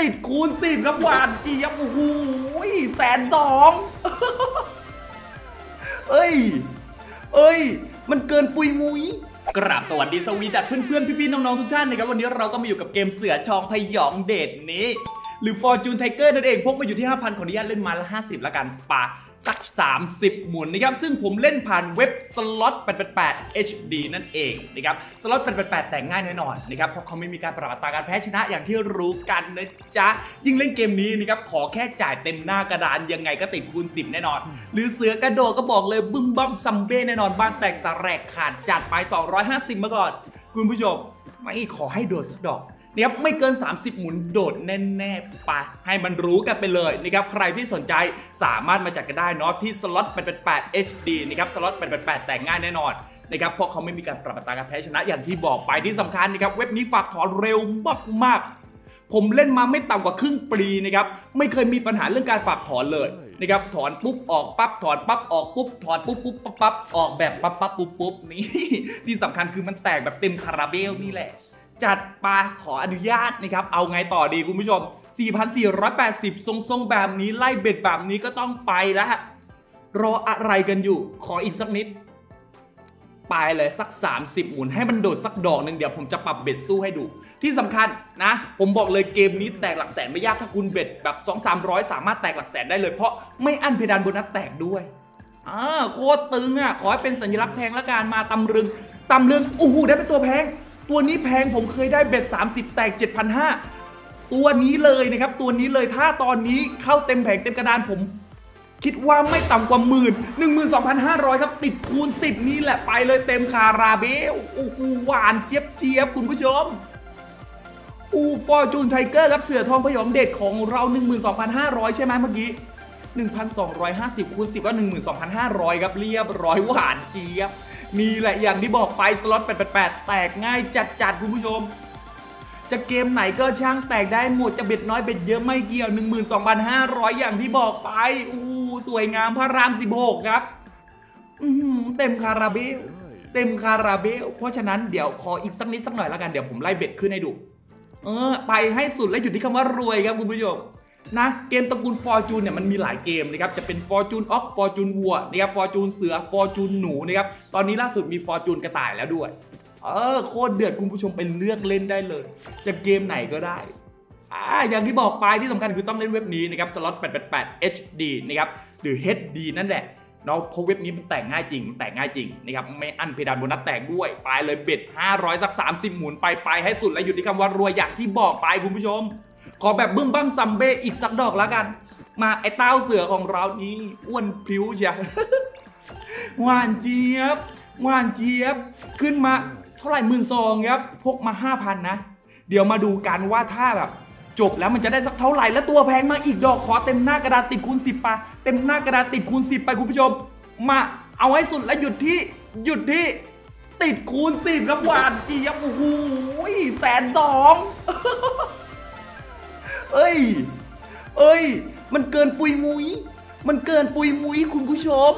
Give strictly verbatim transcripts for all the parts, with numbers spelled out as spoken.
ติดคูณสิบครับหวานเจี๊ยบโอ้โหแสนสอง เอ้ยเอ้ยมันเกินปุยมุ้ยกราบสวัสดีสวีดัสเพื่อนๆพี่ๆน้องๆทุกท่านนะครับวันนี้เราก็มาอยู่กับเกมเสือชองพยองเดชนี้หรือ Fortune Tiger นั่นเองพกมาอยู่ที่ ห้าพัน ขออนุญาตเล่นมาละห้าสิบแล้วกันปะสักสามสิบหมุนนะครับซึ่งผมเล่นผ่านเว็บสล็อตแปดแปดแปด เอช ดี นั่นเองนะครับสล็อตแปดแปดแปดแต่งง่ายแน่นอนนะครับเพราะเขาไม่มีการปรับอัตราการแพ้ชนะอย่างที่รู้กันนะจ๊ะยิ่งเล่นเกมนี้นะครับขอแค่จ่ายเต็มหน้ากระดานยังไงก็ติดคูณสิบแน่นอนหรือเสือกระโดดก็บอกเลยบึ้มบั้มซัมเบ้แน่นอนบ้านแตกสแลกขาดจัดไปสองร้อยห้าสิบมาก่อนคุณผู้ชมไม่ขอให้โดดสักดอกนะครับไม่เกินสามสิบหมุนโดดแน่ๆไปให้มันรู้กันไปเลยนะครับใครที่สนใจสามารถมาจัดกันได้เนาะที่สล็อตแปดแปดแปด เอช ดี นะครับสล็อตแปดแปดแปดแต่งง่ายแน่นอนนะครับเพราะเขาไม่มีการปรับอัตราการแพ้ชนะอย่างที่บอกไปที่สำคัญนะครับเว็บนี้ฝากถอนเร็วมากๆผมเล่นมาไม่ต่ำกว่าครึ่งปีนะครับไม่เคยมีปัญหาเรื่องการฝากถอนเลยนะครับถอนปุ๊บออกปั๊บถอนปั๊บออกปุ๊บถอนปุ๊บปุ๊บปั๊บปั๊บออกแบบปั๊บปั๊บปุ๊บปุ๊บนี่ที่สำคัญคือมันแตกแบบเต็มคาราเบลนี่แหละจัดปาขออนุญาตนะครับเอาไงต่อดีคุณผู้ชม สี่พันสี่ร้อยแปดสิบ ทรงๆแบบนี้ไล่เบ็ดแบบนี้ก็ต้องไปแล้วรออะไรกันอยู่ขออีกสักนิดไปเลยสักสามสิบหมุนให้มันโดดสักดอกหนึ่งเดี๋ยวผมจะปรับเบ็ดสู้ให้ดูที่สำคัญนะผมบอกเลยเกมนี้แตกหลักแสนไม่ยากถ้าคุณเบ็ดแบบ สองถึงสามร้อย สามารถแตกหลักแสนได้เลยเพราะไม่อั้นเพดานโบนัสแตกด้วยอ่าโคตรตึงอ่ะขอให้เป็นสัญลักษณ์แพงละกันมาตำลึงตำลึงโอ้โหได้เป็นตัวแพงตัวนี้แพงผมเคยได้เบ็ดสามสิบแตก เจ็ดพันห้าร้อย ตัวนี้เลยนะครับตัวนี้เลยถ้าตอนนี้เข้าเต็มแผงเต็มกระดานผมคิดว่าไม่ต่ำกว่าหมื่น หนึ่งหมื่นสองพันห้าร้อย ครับติดคูณสิบนี่แหละไปเลยเต็มคาราเบลโอ้โหหวานเจี๊ยบเจี๊ยบคุณผู้ชมอูฟอร์จูนไทเกอร์ครับเสือทองพยองเด็ดของเรา หนึ่งหมื่นสองพันห้าร้อย ใช่ไหมเมื่อกี้ หนึ่งพันสองร้อยห้าสิบ คูณสิบก็ หนึ่งหมื่นสองพันห้าร้อย ครับเรียบร้อยหวานเจี๊ยบนี่แหละอย่างที่บอกไปสล็อตแปดแปดแปดแตกง่ายจัดๆคุณผู้ชมจะเกมไหนก็ช่างแตกได้หมดจะเบ็ดน้อยเบ็ดเยอะไม่เกี่ยว หนึ่งหมื่นสองพันห้าร้อย อย่างที่บอกไปอู้สวยงามพระรามสิบหกครับเต็มคาราเบลเต็มคาราเบลเพราะฉะนั้นเดี๋ยวขออีกสักนิดสักหน่อยแล้วกันเดี๋ยวผมไล่เบ็ดขึ้นให้ดูเออไปให้สุดและหยุดที่คำว่ารวยครับคุณผู้ชมนะเกมตระกูล Fortune เนี่ยมันมีหลายเกมนะครับจะเป็น Fortune Ox Fortune วัวนะครับ Fortune เสือ Fortune หนูนะครับตอนนี้ล่าสุดมี Fortune กระต่ายแล้วด้วยเออโคตรเดือดคุณผู้ชมไปเลือกเล่นได้เลยจะเกมไหนก็ได้อ่าอย่างที่บอกไปที่สำคัญคือต้องเล่นเว็บนี้นะครับ สล็อตแปดแปดแปด เอช ดี นะครับหรือ เอช ดี นั่นแหละเนาะเพราะเว็บนี้มันแต่งง่ายจริงมันแต่งง่ายจริงนะครับไม่อั้นเพดานโบนัสแตกด้วยไปเลยเบ็ดห้าร้อยสักสามสิบหมุนไปไปให้สุดและหยุดที่คำว่ารวยอย่างที่บอกไปคุณผู้ชมขอแบบบึ้มบั้มซัมเบ้อีกสักดอกแล้วกันมาไอ้เต้าเสือของเรานี้อ้วนผิวจ้ะ หวานเจี๊ยบหวานเจี๊ยบขึ้นมาเท่าไหร่หมื่นสองครับพกมา ห้าพัน นะเดี๋ยวมาดูกันว่าถ้าแบบจบแล้วมันจะได้สักเท่าไหร่แล้วตัวแพงมาอีกดอกขอเต็มหน้ากระดาษติดคูณสิบไปเต็มหน้ากระดาษติดคูณสิบไปคุณผู้ชมมาเอาให้สุดและหยุดที่หยุดที่ติดคูณสิบครับหวานเจี๊ยบโอ้โหแสนสองเอ้ยเอ้ยมันเกินปุยมุ้ยมันเกินปุยมุ้ยคุณผู้ชม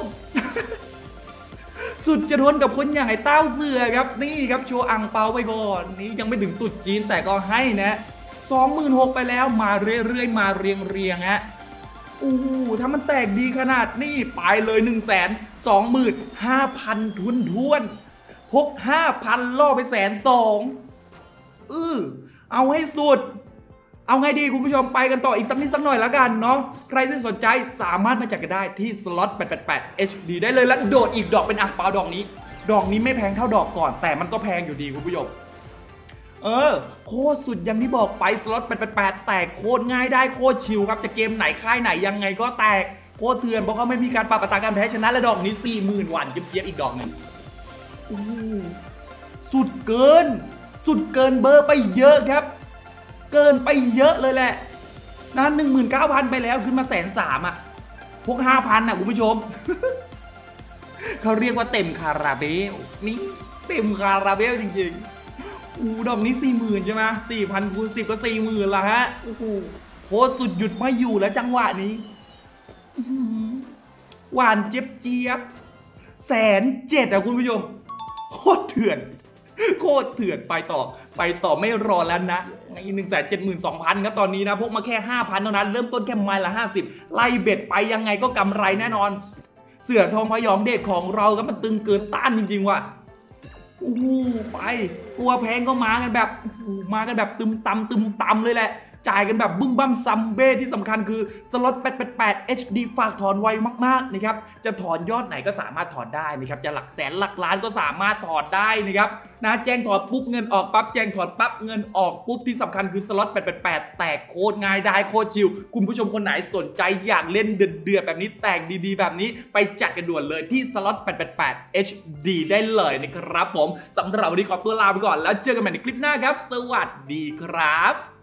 สุดจะทนกับคนอย่างไอ้เต้าเสือครับนี่ครับโชว์อังเปาไปก่อนนี่ยังไม่ถึงตุดจีนแต่ก็ให้นะสองหมื่นหกไปแล้วมาเรื่อยๆมาเรียงๆฮะอู้ถ้ามันแตกดีขนาดนี้ไปเลยหนึ่งแสนสองหมื่นห้าพันทุนทวนพกห้าพันล่อไปแสนสองเออเอาให้สุดเอาไงดีคุณผู้ชมไปกันต่ออีกสักนิดสักหน่อยแล้วกันเนาะใครที่สนใจสามารถมาจัดกันได้ที่สล็อตแปดแปดแปด เอช ดี ได้เลยแล้วโดดอีกดอกเป็นอ่างเปาดอกนี้ดอกนี้ไม่แพงเท่าดอกก่อนแต่มันก็แพงอยู่ดีคุณผู้ชมเออโคตรสุดอย่างที่บอกไปสล็อตแปดแปดแปดแตกโคตรง่ายได้โคตรชิลครับจะเกมไหนค่ายไหนยังไงก็แตกโคตรเถื่อนเพราะเขาไม่มีการปรับอัตราการแพ้ชนะและดอกนี้ สี่หมื่น หวานเจี๊ยบอีกดอกหนึ่งสุดเกินสุดเกินเบอร์ไปเยอะครับเกินไปเยอะเลยแหละนั้น หนึ่งหมื่นเก้าพัน ไปแล้วขึ้นมาแสนสามอ่ะพวก ห้าพัน อ่ะคุณผู้ชม เขาเรียกว่าเต็มคาราเบลนี่เต็มคาราเบลจริงๆอู้ดอกนี้ สี่หมื่น ใช่ไหม สี่พัน คูณสิบก็ สี่หมื่น ละฮะโอ้โหโคตรสุดหยุดไม่อยู่แล้วจังหวะนี้หวานเจี๊ยบเจี๊ยบแสนเจ็ดอ่ะคุณผู้ชมโคตรเถื่อนโคตรเถื่อนไปต่อไปต่อไม่รอแล้วนะหนึ่งแสนเจ็ดหมื่นสองพันครับตอนนี้นะพกมาแค่ห้าพันเท่านั้นเริ่มต้นแค่ไม้ละห้าสิบไล่เบ็ดไปยังไงก็กำไรแน่นอนเสือทองพยองเดชของเราก็มันตึงเกินต้านจริงๆว่ะโอ้โหไปตัวแพงก็มากันแบบมากันแบบตึมตำตึมตำเลยแหละจ่ายกันแบบบึ้มบั้มซัมเบ้ที่สำคัญคือสล็อตแปดแปดแปด เอช ดี ฝากถอนไวมากๆนะครับจะถอนยอดไหนก็สามารถถอนได้นะครับจะหลักแสนหลักล้านก็สามารถถอนได้นะครับนะแจ้งถอนปุ๊บเงินออกปั๊บแจ้งถอนปั๊บเงินออกปุ๊บที่สำคัญคือสล็อตแปดแปดแปดแตกโคตรง่ายได้โคตรชิลคุณผู้ชมคนไหนสนใจอยากเล่นเดือดๆแบบนี้แตกดีๆแบบนี้ไปจัดกันด่วนเลยที่สล็อตแปดแปดแปด เอช ดี ได้เลยนะครับผมสำหรับวันนี้ขอตัวลาไปก่อนแล้วเจอกันใหม่ในคลิปหน้าครับสวัสดีครับ